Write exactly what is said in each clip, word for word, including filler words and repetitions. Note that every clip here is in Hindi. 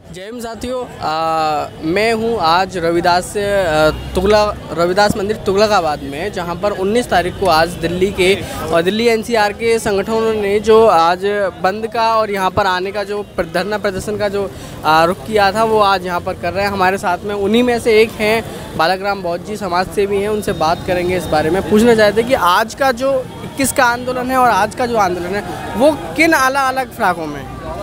जय हिंद साथियों, आ, मैं हूं आज रविदास से तुगला रविदास मंदिर तुगलकाबाद में, जहां पर उन्नीस तारीख को आज दिल्ली के और दिल्ली एनसीआर के संगठनों ने जो आज बंद का और यहां पर आने का जो धरना प्रदर्शन का जो रुख किया था वो आज यहां पर कर रहे हैं। हमारे साथ में उन्हीं में से एक हैं बालकराम बौद्ध जी, समाज सेवी हैं। उनसे बात करेंगे इस बारे में। पूछना चाहते हैं कि आज का जो इक्कीस का आंदोलन है और आज का जो आंदोलन है वो किन अलग अलग फ्राकों में।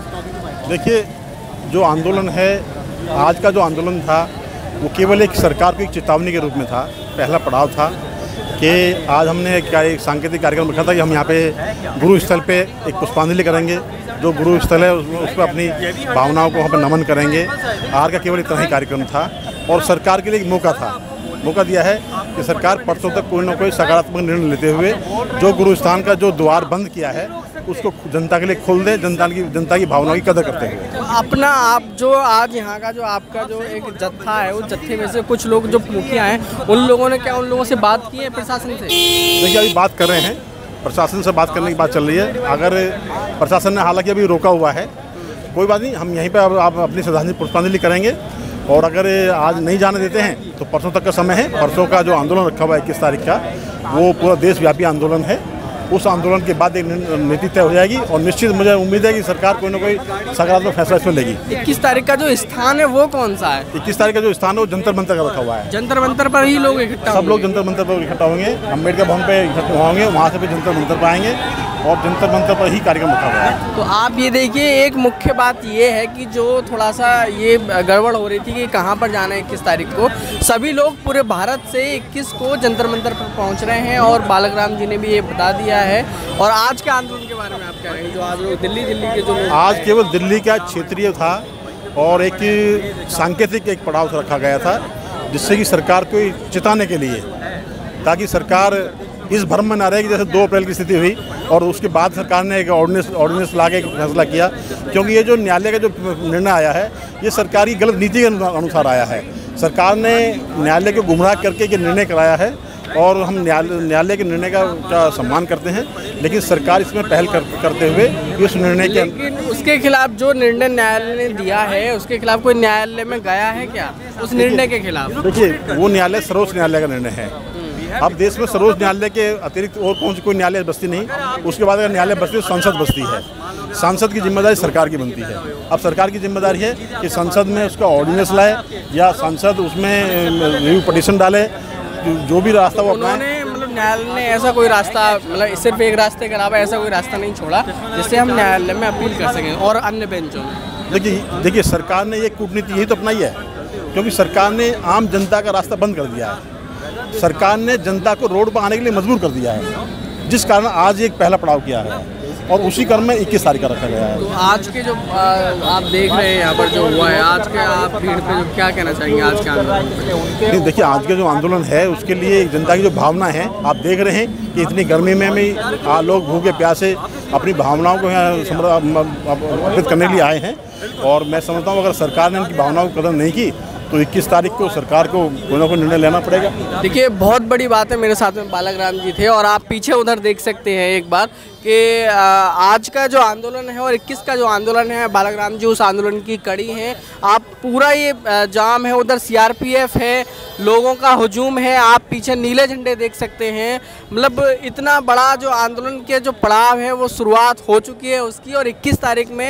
देखिए, जो आंदोलन है, आज का जो आंदोलन था वो केवल एक सरकार को एक चेतावनी के रूप में था। पहला पड़ाव था कि आज हमने क्या एक सांकेतिक कार्यक्रम रखा था कि हम यहाँ पे गुरु स्थल पे एक पुष्पांजलि करेंगे। जो गुरु स्थल है उस, उस पर अपनी भावनाओं को वहाँ पर नमन करेंगे। आज का केवल इतना ही कार्यक्रम था और सरकार के लिए एक मौका था मौका दिया है कि सरकार परसों तक कोई ना कोई सकारात्मक निर्णय लेते हुए जो गुरु स्थान का जो द्वार बंद किया है उसको जनता के लिए खोल दे, जनता की जनता की भावनाओं की कदर करते हुए। तो अपना आप जो आज यहाँ का जो आपका जो एक जत्था है, उस जत्थे में से कुछ लोग जो मुखिया हैं, उन लोगों ने क्या उन लोगों से बात की है प्रशासन से? देखिए, अभी बात कर रहे हैं, प्रशासन से बात करने की बात चल रही है। अगर प्रशासन ने हालांकि अभी रोका हुआ है, कोई बात नहीं, हम यहीं पर आप अपनी श्रद्धांजलि पुष्पांजलि करेंगे। और अगर आज नहीं जाने देते हैं तो परसों तक का समय है। परसों का जो आंदोलन रखा हुआ है इक्कीस तारीख का, वो पूरा देशव्यापी आंदोलन है। उस आंदोलन के बाद एक नीति तय हो जाएगी और निश्चित मुझे उम्मीद है कि सरकार कोई ना कोई सकारात्मक फैसला इसमें लेगी। इक्कीस तारीख का जो स्थान है वो कौन सा है? इक्कीस तारीख का जो स्थान है वो जंतर मंतर का रखा हुआ है। जंतर मंतर पर ही लोग इकट्ठा सब लोग जंतर मंतर पर इकट्ठा होंगे। अम्बेडकर भवन पे इकट्ठा होंगे, वहाँ से भी जंतर मंतर पर आएंगे और जंतर मंतर पर ही कार्यक्रम रखा हुआ है। तो आप ये देखिए, एक मुख्य बात ये है कि जो थोड़ा सा ये गड़बड़ हो रही थी कि कहाँ पर जाना है इक्कीस तारीख को, सभी लोग पूरे भारत से इक्कीस को जंतर मंतर पर पहुँच रहे हैं और बालकराम जी ने भी ये बता दिया है। और आज के आंदोलन के बारे में आप क्या कहेंगे? जो आज लोग दिल्ली दिल्ली के जो लोग आज केवल दिल्ली का क्षेत्रीय था और एक सांकेतिक एक पड़ाव रखा गया था, जिससे कि सरकार को चेताने के लिए, ताकि सरकार इस भ्रम में ना रहे कि जैसे दो अप्रैल की स्थिति हुई और उसके बाद सरकार ने एक ऑर्डिनेंस ऑर्डिनेंस ला के फैसला किया। क्योंकि ये जो न्यायालय का जो निर्णय आया है ये सरकारी गलत नीति के अनुसार आया है। सरकार ने न्यायालय को गुमराह करके ये निर्णय कराया है और हम न्यायालय न्यायालय के निर्णय का, का सम्मान करते हैं, लेकिन सरकार इसमें पहल कर, करते हुए इस निर्णय के लेकिन उसके खिलाफ जो निर्णय न्यायालय ने दिया है उसके खिलाफ कोई न्यायालय में गया है क्या उस निर्णय के खिलाफ? देखिए, वो न्यायालय सर्वोच्च न्यायालय का निर्णय है। अब देश में सर्वोच्च न्यायालय के अतिरिक्त और कौन सी कोई न्यायालय बस्ती नहीं। उसके बाद अगर न्यायालय बस्ती तो संसद बस्ती है। सांसद की जिम्मेदारी सरकार की बनती है। अब सरकार की जिम्मेदारी है कि संसद में उसका ऑर्डिनेंस लाए या संसद उसमें रिव्यू पटिशन डाले, जो भी रास्ता वो अपनाए। मतलब न्यायालय ने ऐसा कोई रास्ता, मतलब सिर्फ एक रास्ते के अलावा ऐसा कोई रास्ता नहीं छोड़ा जिससे हम न्यायालय में अपील कर सकें और अन्य बेंचों में। देखिए देखिए सरकार ने ये कूटनीति यही तो अपनाई है, क्योंकि सरकार ने आम जनता का रास्ता बंद कर दिया है। सरकार ने जनता को रोड पर आने के लिए मजबूर कर दिया है, जिस कारण आज एक पहला पड़ाव किया है और उसी क्रम में इक्कीस तारीख का रखा गया है। तो आज के जो आ, आप देख रहे हैं यहाँ पर जो हुआ है, आज के आप भीड़ पे जो क्या कहना चाहेंगे आज के आंदोलन? नहीं, देखिए, आज के जो आंदोलन है उसके लिए जनता की जो भावना है, आप देख रहे हैं कि इतनी गर्मी में भी लोग भूखे प्यासे अपनी भावनाओं को यहाँ अर्पित करने के लिए आए हैं। और मैं समझता हूँ अगर सरकार ने उनकी भावनाओं की कदर नहीं की तो इक्कीस तारीख को सरकार को कोई ना कोई निर्णय लेना पड़ेगा। देखिए, बहुत बड़ी बात है। मेरे साथ में बालकराम जी थे और आप पीछे उधर देख सकते हैं एक बार कि आज का जो आंदोलन है और इक्कीस का जो आंदोलन है, बालकराम जी उस आंदोलन की कड़ी हैं। आप पूरा ये जाम है, उधर सीआरपीएफ है, लोगों का हुजूम है, आप पीछे नीले झंडे देख सकते हैं। मतलब इतना बड़ा जो आंदोलन के जो पड़ाव है वो शुरुआत हो चुकी है उसकी, और इक्कीस तारीख में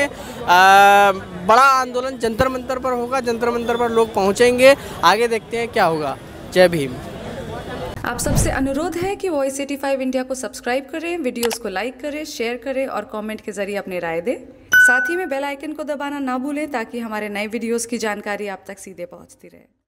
आ, बड़ा आंदोलन जंतर मंतर पर होगा। जंतर मंतर पर लोग पहुँचेंगे। आगे देखते हैं क्या होगा। जय भीम। आप सबसे अनुरोध है कि वॉइस पचासी इंडिया को सब्सक्राइब करें, वीडियोस को लाइक करें, शेयर करें और कमेंट के जरिए अपनी राय दें। साथ ही में बेल आइकन को दबाना ना भूलें ताकि हमारे नए वीडियोस की जानकारी आप तक सीधे पहुंचती रहे।